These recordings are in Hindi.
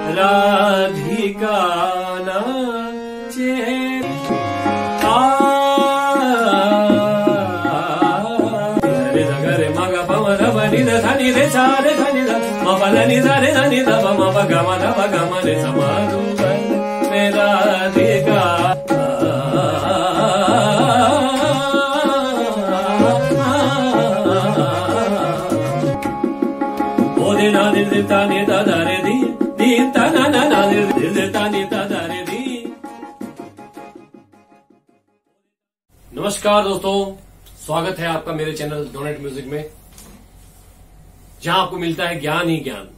राधिका नाचे रे रे मग पम ध नि ध नि रे सा रे धनि ध म प नि ध रे धनि ध म प ग म ध प ग म रे स म रू रे राधिका ओ दे ना दे ता नि दा दा रे दी दी ता ना ना ना दे ता नि दा दा रे दी। नमस्कार दोस्तों, स्वागत है आपका मेरे चैनल डोनेट म्यूजिक में, जहां आपको मिलता है ज्ञान ही ज्ञान।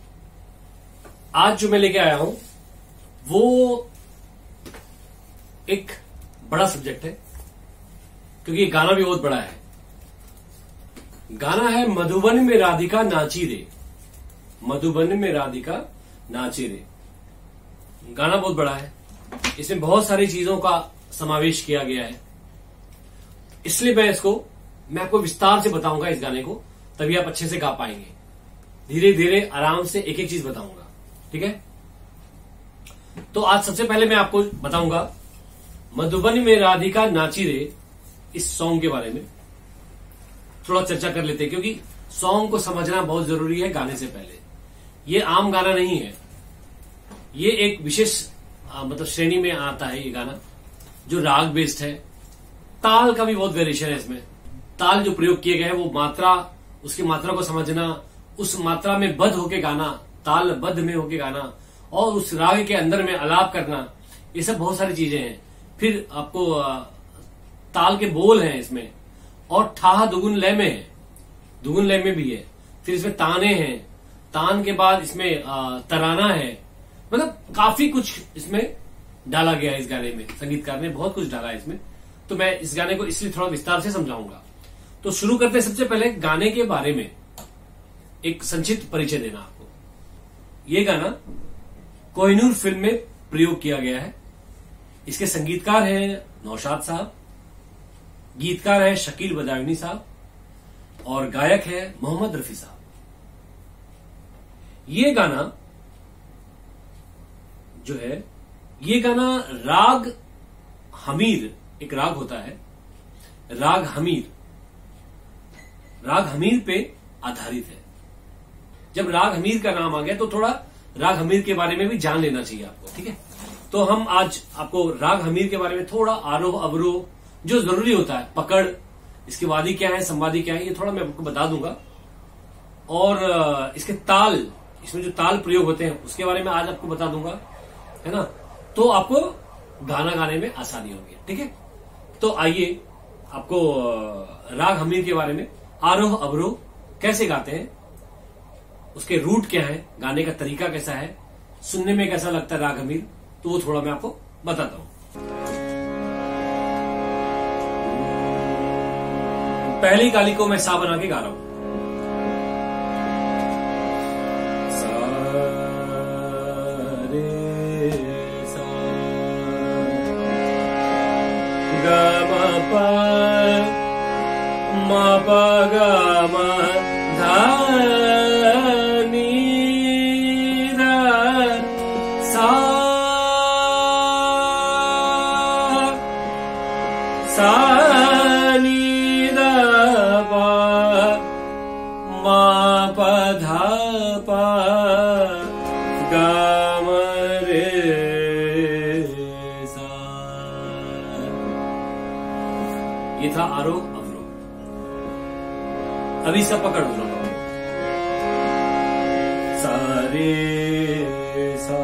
आज जो मैं लेके आया हूं वो एक बड़ा सब्जेक्ट है, क्योंकि ये गाना भी बहुत बड़ा है। गाना है मधुबन में राधिका नाची रे, मधुबन में राधिका नाची रे। गाना बहुत बड़ा है, इसमें बहुत सारी चीजों का समावेश किया गया है, इसलिए मैं आपको विस्तार से बताऊंगा इस गाने को, तभी आप अच्छे से गा पाएंगे। धीरे धीरे आराम से एक एक चीज बताऊंगा, ठीक है। तो आज सबसे पहले मैं आपको बताऊंगा मधुबन में राधिका नाची रे, इस सॉन्ग के बारे में थोड़ा चर्चा कर लेते हैं, क्योंकि सॉन्ग को समझना बहुत जरूरी है गाने से पहले। ये आम गाना नहीं है, ये एक विशेष मतलब श्रेणी में आता है ये गाना, जो राग बेस्ड है। ताल का भी बहुत वेरिएशन है इसमें। ताल जो प्रयोग किए गए हैं वो मात्रा, उसकी मात्रा को समझना, उस मात्रा में बद्ध होके गाना, ताल बद्ध में होके गाना, और उस राग के अंदर में आलाप करना, ये सब बहुत सारी चीजें हैं। फिर आपको ताल के बोल हैं इसमें, और ठाह दुगुन लय में है, दुगुन लय में भी है। फिर इसमें ताने हैं, तान के बाद इसमें तराना है, मतलब काफी कुछ इसमें डाला गया है। इस गाने में संगीतकार ने बहुत कुछ डाला है इसमें, तो मैं इस गाने को इसलिए थोड़ा विस्तार से समझाऊंगा। तो शुरू करते हैं सबसे पहले गाने के बारे में एक संक्षिप्त परिचय देना आपको। ये गाना कोहिनूर फिल्म में प्रयोग किया गया है। इसके संगीतकार हैं नौशाद साहब, गीतकार है शकील बदायूनी साहब, और गायक है मोहम्मद रफी साहब। ये गाना जो है, ये गाना राग हमीर, एक राग होता है राग हमीर, राग हमीर पे आधारित है। जब राग हमीर का नाम आ गया तो थोड़ा राग हमीर के बारे में भी जान लेना चाहिए आपको, ठीक है। तो हम आज आपको राग हमीर के बारे में थोड़ा आरोह अवरोह जो जरूरी होता है, पकड़, इसके वादी क्या है, संवादी क्या है, ये थोड़ा मैं आपको बता दूंगा। और इसके ताल, इसमें जो ताल प्रयोग होते हैं उसके बारे में आज आपको बता दूंगा, है ना। तो आपको गाना गाने में आसानी होगी, ठीक है। तो आइए आपको राग हमीर के बारे में, आरोह अवरोह कैसे गाते हैं, उसके रूट क्या है, गाने का तरीका कैसा है, सुनने में कैसा लगता है राग हमीर, तो वो थोड़ा मैं आपको बताता हूं। पहली काली को मैं सा बना के गा रहा हूं। म प ग म ध नि र सा सा नि द प म प ध प ग म रे सा। ये था आरोह अवरोह। अभी इसका पकड़ हो रहा हूं, सा रे सा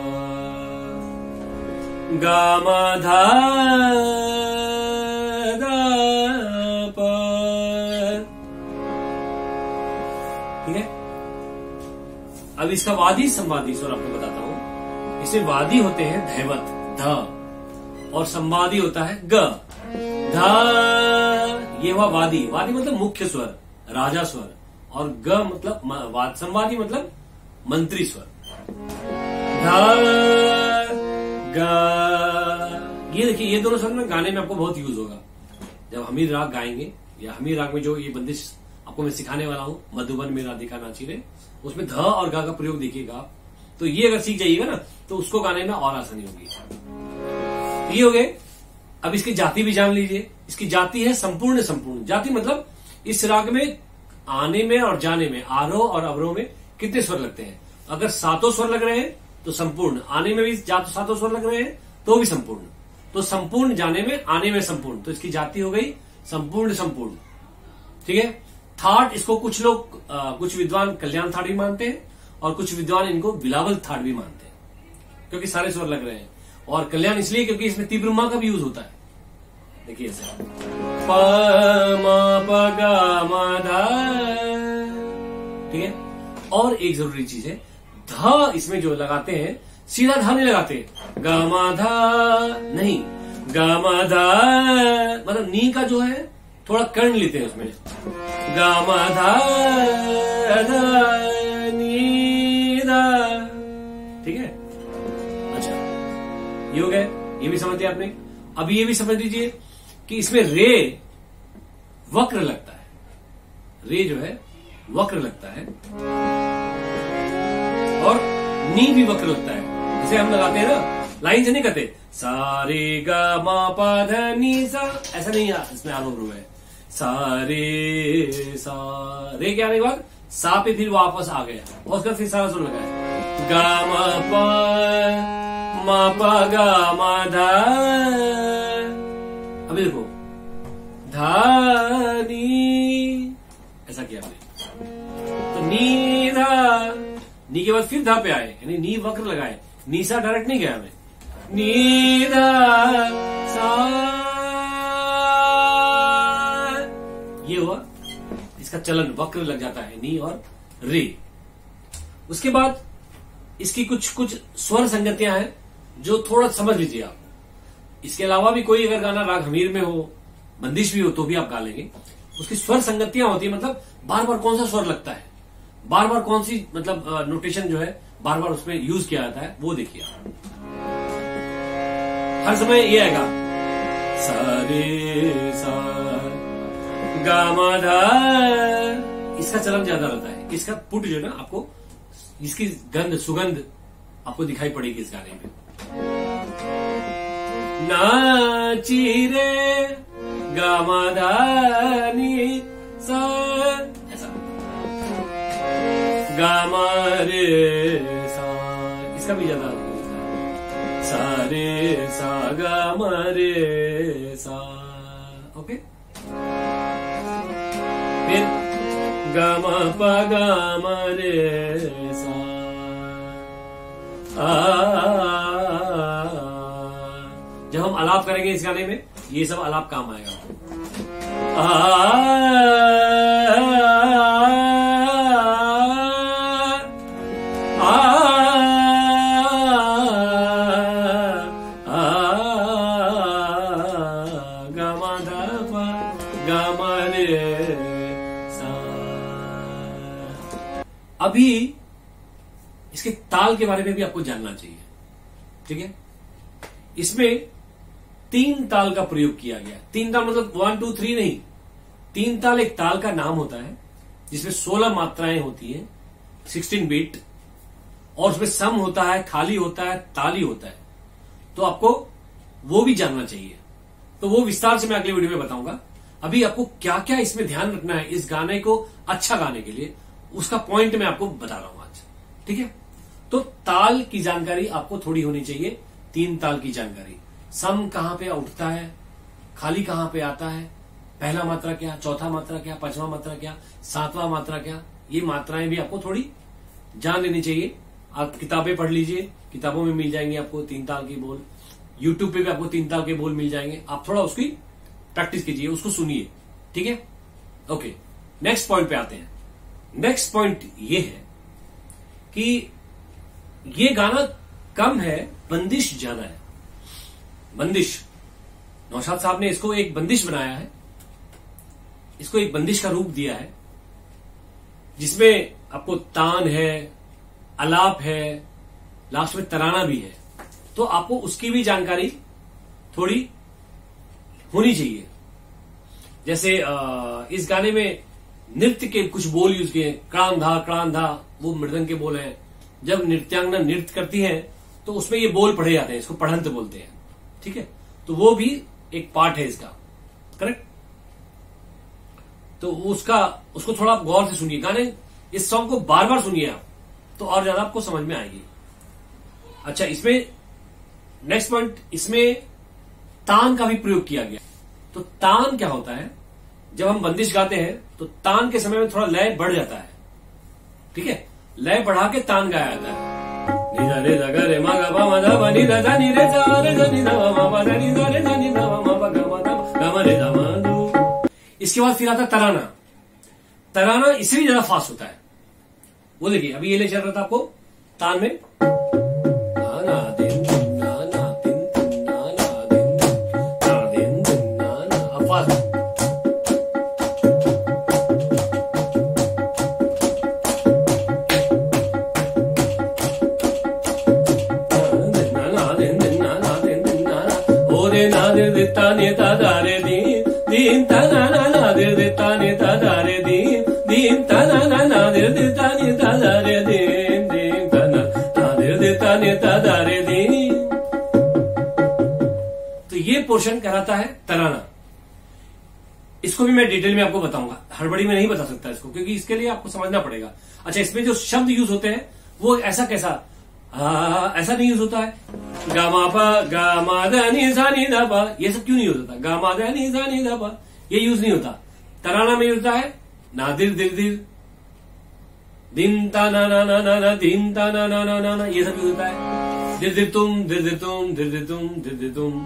गा म ध द प, ठीक है। अब इसका वादी संवादी स्वर आपको बताता हूं। इसमें वादी होते हैं धैवत ध, और संवादी होता है ग ध। ये हुआ वादी, वादी मतलब मुख्य स्वर, राजा स्वर, और ग मतलब संवादी मतलब मंत्री स्वर। ध ग, ये देखिए, ये दोनों स्वर में गाने में आपको बहुत यूज होगा। जब हमीर राग गाएंगे, या हमीर राग में जो ये बंदिश आपको मैं सिखाने वाला हूं, मधुबन में राधिका नाची रे, उसमें ध और गा का प्रयोग देखिएगा, तो ये अगर सीख जाइएगा ना तो उसको गाने में और आसानी होगी। ये हो गए। अब इसकी जाति भी जान लीजिए। इसकी जाति है संपूर्ण। संपूर्ण जाति मतलब इस राग में आने में और जाने में, आरोह और अवरोह में कितने स्वर लगते हैं। अगर 7 स्वर लग रहे हैं तो संपूर्ण, आने में भी 7 स्वर लग रहे हैं तो भी संपूर्ण। तो संपूर्ण जाने में, आने में संपूर्ण, तो इसकी जाति हो गई संपूर्ण। संपूर्ण ठीक है। थाट, इसको कुछ लोग कुछ विद्वान कल्याण थाट भी मानते हैं और कुछ विद्वान इनको बिलावल थाट भी मानते हैं, क्योंकि सारे स्वर लग रहे हैं। और कल्याण इसलिए क्योंकि इसमें तीव्र मा का भी यूज होता है। देखिए ऐसे प म प ग म ध, ठीक है। और एक जरूरी चीज है, ध इसमें जो लगाते हैं सीधा ध नहीं लगाते, ग म ध नहीं, ग म ध मतलब नी का जो है थोड़ा कर्ण लेते हैं उसमें, ग म ध ध नी ध, ठीक है। अच्छा ये हो गए, ये भी समझ लिया आपने। अब ये भी समझ लीजिए कि इसमें रे वक्र लगता है, रे जो है वक्र लगता है और नी भी वक्र लगता है। जैसे हम लगाते हैं ना, लाइन से नहीं करते सा रे ग म प ध नी सा, ऐसा नहीं है। इसमें आरोह है सा रे सा, रे के आने के बाद सा पे फिर वापस आ गया और उसका फिर सारा सुर लगा है ग म प ग म ध। अभी देखो ध नी, ऐसा किया आपने, तो नी ध, नी के बाद फिर धा पे आए, यानी नी वक्र लगाए, नी सा डायरेक्ट नहीं गया हमें, नी धा सा, ये हुआ। इसका चलन वक्र लग जाता है नी और रे। उसके बाद इसकी कुछ कुछ स्वर संगतियां हैं जो थोड़ा समझ लीजिए आप। इसके अलावा भी कोई अगर गाना राग हमीर में हो, बंदिश भी हो तो भी आप गा लेंगे। उसकी स्वर संगतियां होती है, मतलब बार बार कौन सा स्वर लगता है, बार बार कौन सी मतलब नोटेशन जो है बार बार उसमें यूज किया जाता है, वो देखिए। हर समय ये आएगा सा रे सा गा मा धा, इसका चलन ज्यादा रहता है। इसका पुट जो है ना आपको, इसकी गंध सुगंध आपको दिखाई पड़ेगी इस गाने में। नाची रे गा मा धा नी सा, ऐसा गा मा रे सा, इसका भी ज्यादा सा रे सा गा मा रे सा, ओके। फिर गा मा प गा मा रे सा, जब हम आलाप करेंगे इस गाने में ये सब आलाप काम आएगा। अभी इसके ताल के बारे में भी आपको जानना चाहिए, ठीक है। इसमें 3 ताल का प्रयोग किया गया। 3 ताल मतलब 1 2 3 नहीं, 3 ताल एक ताल का नाम होता है जिसमें 16 मात्राएं होती हैं, 16 बीट, और उसमें सम होता है, खाली होता है, ताली होता है। तो आपको वो भी जानना चाहिए, तो वो विस्तार से मैं अगले वीडियो में बताऊंगा। अभी आपको क्या क्या इसमें ध्यान रखना है इस गाने को अच्छा गाने के लिए, उसका पॉइंट मैं आपको बता रहा हूं आज, ठीक है। तो ताल की जानकारी आपको थोड़ी होनी चाहिए। 3 ताल की जानकारी, सम कहां पे उठता है, खाली कहां पे आता है, पहला मात्रा क्या, चौथा मात्रा क्या, पांचवा मात्रा क्या, सातवां मात्रा क्या, ये मात्राएं भी आपको थोड़ी जान लेनी चाहिए। आप किताबें पढ़ लीजिए, किताबों में मिल जाएंगे आपको 3 ताल के बोल। यूट्यूब पे भी आपको 3 ताल के बोल मिल जाएंगे। आप थोड़ा उसकी प्रैक्टिस कीजिए, उसको सुनिए, ठीक है। ओके, नेक्स्ट पॉइंट पे आते हैं। नेक्स्ट पॉइंट ये है कि ये गाना कम है, बंदिश ज्यादा है। बंदिश, नौशाद साहब ने इसको एक बंदिश बनाया है, इसको एक बंदिश का रूप दिया है, जिसमें आपको तान है, अलाप है, लास्ट में तराना भी है। तो आपको उसकी भी जानकारी थोड़ी होनी चाहिए। जैसे इस गाने में नृत्य के कुछ बोल यूज किए, क्रांधा क्रांधा, वो मृदंग के बोल हैं। जब नृत्यांगना नृत्य करती हैं तो उसमें ये बोल पढ़े जाते हैं, इसको पढ़ंत बोलते हैं। ठीक है, तो वो भी एक पार्ट है इसका, करेक्ट। तो उसको थोड़ा आप गौर से सुनिए, गाने इस सॉन्ग को बार बार सुनिए आप, तो और ज्यादा आपको समझ में आएगी। अच्छा, इसमें नेक्स्ट पॉइंट, इसमें तान का भी प्रयोग किया गया। तो तान क्या होता है, जब हम बंदिश गाते हैं तो तान के समय में थोड़ा लय बढ़ जाता है। ठीक है, लय बढ़ा के तान गाया जाता है। इसके बाद फिर आता तराना। तराना इससे भी ज्यादा फास्ट होता है। वो देखिए, अभी ये ले चल रहा था आपको तान में, अब फास्ट। तो ये पोर्शन कहलाता है तराना। इसको भी मैं डिटेल में आपको बताऊंगा, हड़बड़ी में नहीं बता सकता इसको, क्योंकि इसके लिए आपको समझना पड़ेगा। अच्छा, इसमें जो शब्द यूज होते हैं वो ऐसा कैसा, ऐसा नहीं यूज होता है। गामा पा गामा नी सा नी धा पा, ये सब क्यों नहीं होता? गामा नी सा नी धा पा, ये यूज नहीं होता। तराना में होता है नादिर दिर दिर, दिन ता ना ना ना ना, दिन ता ना ना ना ना, ये सब यूज होता है। दिर दिर तुम, दिर दिर तुम, दिर दिर तुम, दिर दिर तुम,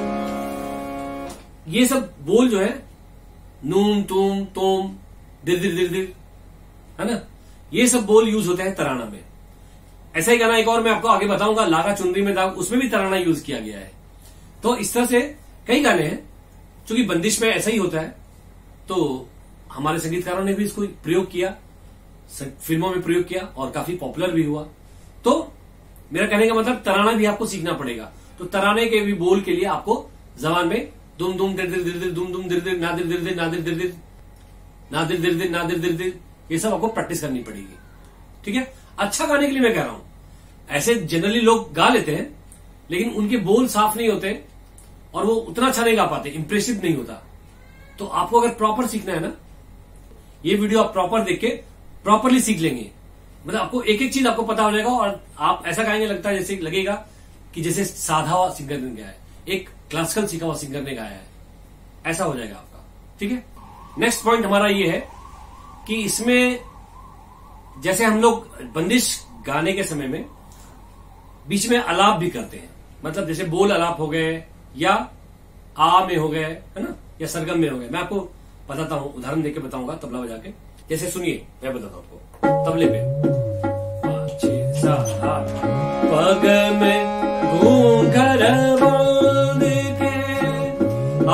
ये सब बोल जो है, नूम तुम तुम, दिर दिर दिर दिर, है ना, ये सब बोल यूज होते हैं तराना में। ऐसा ही गाना एक और मैं आपको आगे बताऊंगा, लागा चुनरी में दाग, उसमें भी तराना यूज किया गया है। तो इस तरह से कई गाने हैं, चूंकि बंदिश में ऐसा ही होता है, तो हमारे संगीतकारों ने भी इसको प्रयोग किया, फिल्मों में प्रयोग किया और काफी पॉपुलर भी हुआ। तो मेरा कहने का मतलब तराना भी आपको सीखना पड़ेगा। तो तराने के भी बोल के लिए आपको जबान में दुम दुम दिर दिर दिर दिर, दुम दुम दिर दिर, नादिर दिर दिर, नादिर दिर दिर, नादिर दिर दिर, नादिर दिर दिर, ये सब आपको प्रैक्टिस करनी पड़ेगी। ठीक है, अच्छा गाने के लिए मैं कह रहा हूं। ऐसे जनरली लोग गा लेते हैं, लेकिन उनके बोल साफ नहीं होते और वो उतना अच्छा नहीं गा पाते, इंप्रेसिव नहीं होता। तो आपको अगर प्रॉपर सीखना है ना, ये वीडियो आप प्रॉपर देख के प्रॉपरली सीख लेंगे, मतलब आपको एक एक चीज आपको पता हो जाएगा और आप ऐसा गाएंगे, लगता है जैसे लगेगा कि जैसे साधा हुआ सिंगर ने गाया है, एक क्लासिकल सीखा हुआ सिंगर ने गाया है, ऐसा हो जाएगा आपका। ठीक है, नेक्स्ट पॉइंट हमारा ये है कि इसमें जैसे हम लोग बंदिश गाने के समय में बीच में अलाप भी करते हैं, मतलब जैसे बोल अलाप हो गए या आ में हो गए, है ना, या सरगम में हो गए। मैं आपको बताता हूं, उदाहरण देके बताऊंगा तबला बजा के। जैसे सुनिए, मैं बताता हूं आपको तबले पे, 5 6 7 8, पग में घूंघर बांध के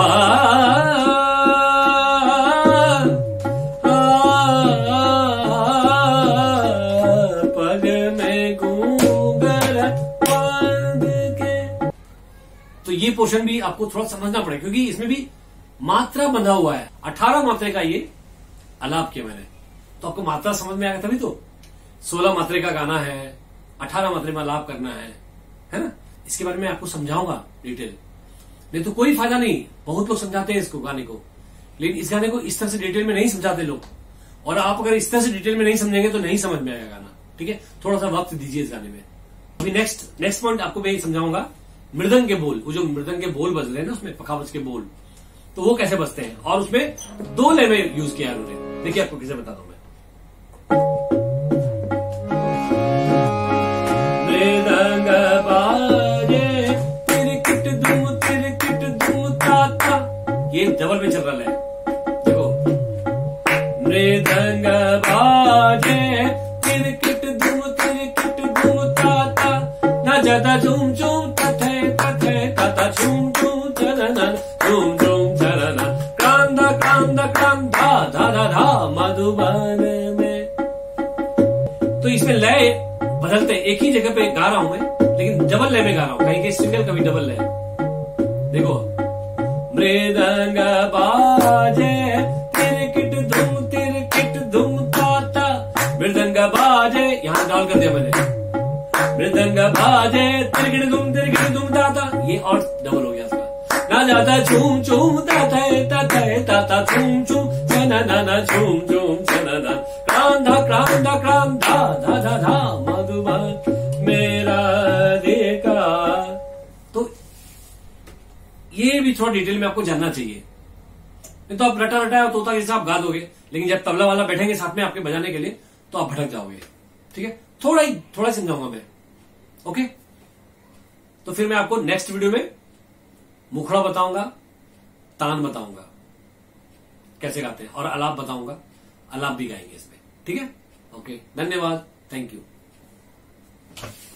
पग में घूंघर बांध के। तो ये पोर्शन भी आपको थोड़ा समझना पड़ेगा, क्योंकि इसमें भी मात्रा बंधा हुआ है। 18 मात्रे का ये अलाप किया मैंने, तो आपको मात्रा समझ में आएगा तभी तो। 16 मात्रे का गाना है, 18 मात्रे में अलाप करना है ना। इसके बारे में आपको समझाऊंगा डिटेल, नहीं तो कोई फायदा नहीं। बहुत लोग समझाते हैं इसको गाने को, लेकिन इस गाने को इस तरह से डिटेल में नहीं समझाते लोग, और आप अगर इस तरह से डिटेल में नहीं समझेंगे तो नहीं समझ में आएगा गाना। ठीक है, थोड़ा सा वक्त दीजिए इस गाने में। अभी नेक्स्ट पॉइंट आपको मैं समझाऊंगा, मृदंग के बोल। वो जो मृदंग के बोल बज रहे हैं ना, उसमें पखावज के बोल, तो वो कैसे बजते हैं, और उसमें 2 लय में यूज किया है उन्होंने। देखिए आपको कैसे बताता हूं मैं। मृदंग बाजे तिरकिट दुम ताता, ये डबल में चल रहा है, देखो। मृदंग बाजे तिरकिट दुम ताता, न जदा झूम झूम तथे तथे कथा झूम झूम चलना, झूम झूम चलना, क्रांदा क्रांदा क्रांदा धा धा धा मधुबन में। तो इसमें लय बदलते, एक ही जगह पे गा रहा हूं मैं, लेकिन डबल लय में गा रहा हूं, कहीं कहीं सिंगल कभी डबल लय। देखो, मृदंग बाजे तिरकिट धुम ताता, मृदंग बाजे, यहां डाल कर दिया मैंने, मृदंग बाजे तिरगिड़ दुम दाता, ये और डबल हो गया इसका। ना जाता झूम झूम दाता ताता ताता झूम झूम चना ना ना झूम झूम चना ना क्रांधा क्रांधा क्रांधा धा धा धा मधुबन मेरा देखा। तो ये भी थोड़ा डिटेल में आपको जानना चाहिए, नहीं तो आप रटा रटा तोता जैसे आप गा दोगे, लेकिन जब तबला वाला बैठेंगे साथ में आपके बजाने के लिए तो आप भटक जाओगे। ठीक है, थोड़ा समझाऊंगा मैं। ओके, तो फिर मैं आपको नेक्स्ट वीडियो में मुखड़ा बताऊंगा, तान बताऊंगा कैसे गाते हैं, और आलाप बताऊंगा, आलाप भी गाएंगे इसमें। ठीक है, ओके, धन्यवाद, थैंक यू।